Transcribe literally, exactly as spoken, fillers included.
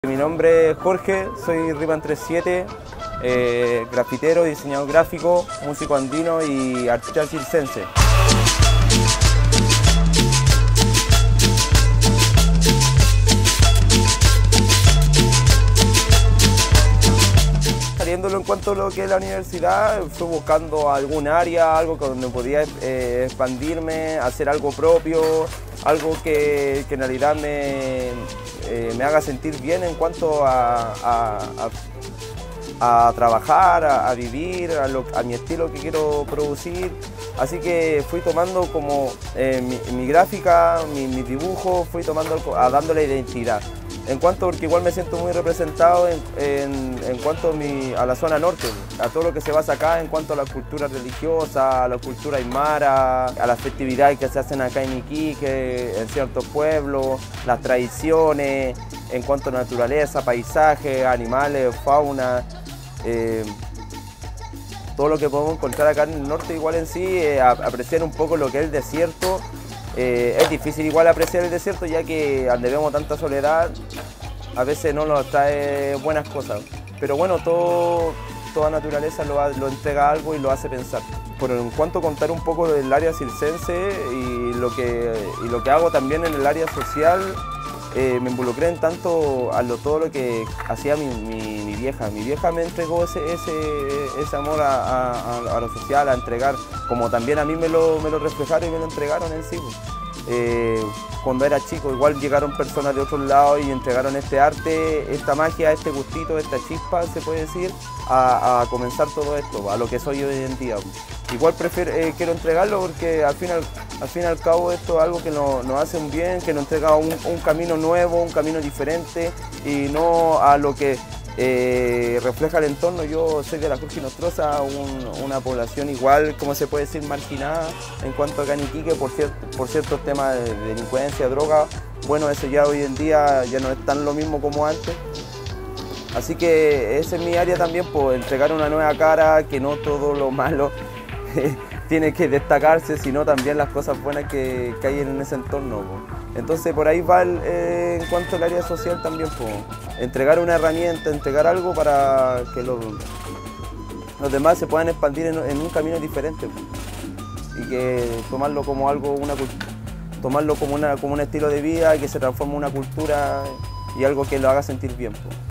Mi nombre es Jorge, soy Ripan treinta y siete, eh, grafitero, diseñador gráfico, músico andino y artista circense. Saliéndolo en cuanto a lo que es la universidad, fui buscando algún área, algo donde podía eh, expandirme, hacer algo propio, algo que, que en realidad me, eh, me haga sentir bien en cuanto a, a, a, a trabajar, a, a vivir, a, lo, a mi estilo que quiero producir. Así que fui tomando como eh, mi, mi gráfica, mi, mi dibujo, fui tomando, a, dándole identidad. En cuanto, porque igual me siento muy representado en, en, en cuanto a, mi, a la zona norte, a todo lo que se basa acá en cuanto a la cultura religiosa, a la cultura aymara, a las festividades que se hacen acá en Iquique, en ciertos pueblos, las tradiciones, en cuanto a naturaleza, paisajes, animales, fauna, eh, todo lo que podemos encontrar acá en el norte igual en sí, eh, apreciar un poco lo que es el desierto. Eh, es difícil igual apreciar el desierto, ya que donde vemos tanta soledad a veces no nos trae buenas cosas, pero bueno, todo, toda naturaleza lo, lo entrega algo y lo hace pensar. Por en cuanto a contar un poco del área circense y lo que, y lo que hago también en el área social, eh, me involucré en tanto a lo, todo lo que hacía mi, mi, mi vieja. Mi vieja me entregó ese, ese, ese amor a, a, a lo social, a entregar, como también a mí me lo, me lo reflejaron y me lo entregaron en sí. Eh, cuando era chico igual llegaron personas de otros lados y entregaron este arte, esta magia, este gustito, esta chispa, se puede decir, a, a comenzar todo esto, a lo que soy hoy en día. Igual prefiero, eh, quiero entregarlo porque al fin, al, al fin y al cabo esto es algo que nos, nos hace un bien, que nos entrega un, un camino nuevo, un camino diferente y no a lo que eh, refleja el entorno. Yo soy de la Cruz Nostrosa, un, una población igual, como se puede decir, marginada en cuanto a Iquique por, cier, por ciertos temas de delincuencia, droga. Bueno, eso ya hoy en día ya no es tan lo mismo como antes. Así que esa es mi área también, por entregar una nueva cara, que no todo lo malo tiene que destacarse, sino también las cosas buenas que, que hay en ese entorno. Po. Entonces por ahí va el, eh, en cuanto al área social también, po. Entregar una herramienta, entregar algo para que lo, los demás se puedan expandir en, en un camino diferente, po. Y que tomarlo como algo, una, tomarlo como, una, como un estilo de vida, que se transforme en una cultura y algo que lo haga sentir bien. Po.